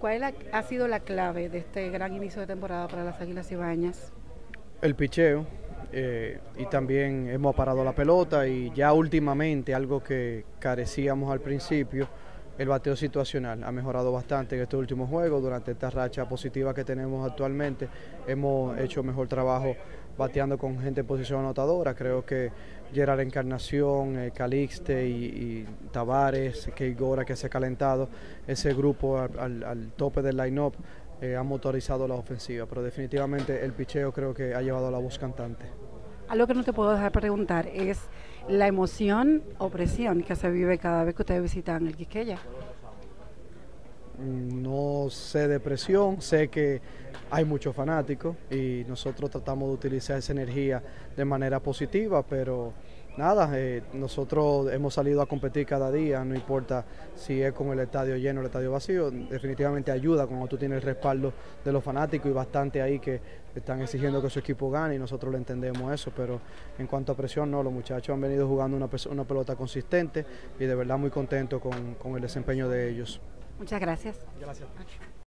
ha sido la clave de este gran inicio de temporada para las Águilas Cibaeñas? El picheo, y también hemos parado la pelota y ya últimamente algo que carecíamos al principio, el bateo situacional ha mejorado bastante en estos últimos juegos. Durante esta racha positiva que tenemos actualmente hemos hecho mejor trabajo bateando con gente en posición anotadora. Creo que Gerard Encarnación, Calixte y Tavares, Kei Gora, que se ha calentado ese grupo al tope del line-up, ha motorizado la ofensiva, pero definitivamente el picheo creo que ha llevado a la voz cantante. Algo que no te puedo dejar preguntar es la emoción o presión que se vive cada vez que ustedes visitan el Quisqueya. No sé de presión, sé que hay muchos fanáticos y nosotros tratamos de utilizar esa energía de manera positiva, pero nada, nosotros hemos salido a competir cada día, no importa si es con el estadio lleno o el estadio vacío. Definitivamente ayuda cuando tú tienes el respaldo de los fanáticos y bastante ahí que están exigiendo que su equipo gane y nosotros lo entendemos eso, pero en cuanto a presión no, los muchachos han venido jugando una pelota consistente y de verdad muy contentos con el desempeño de ellos. Muchas gracias. Gracias.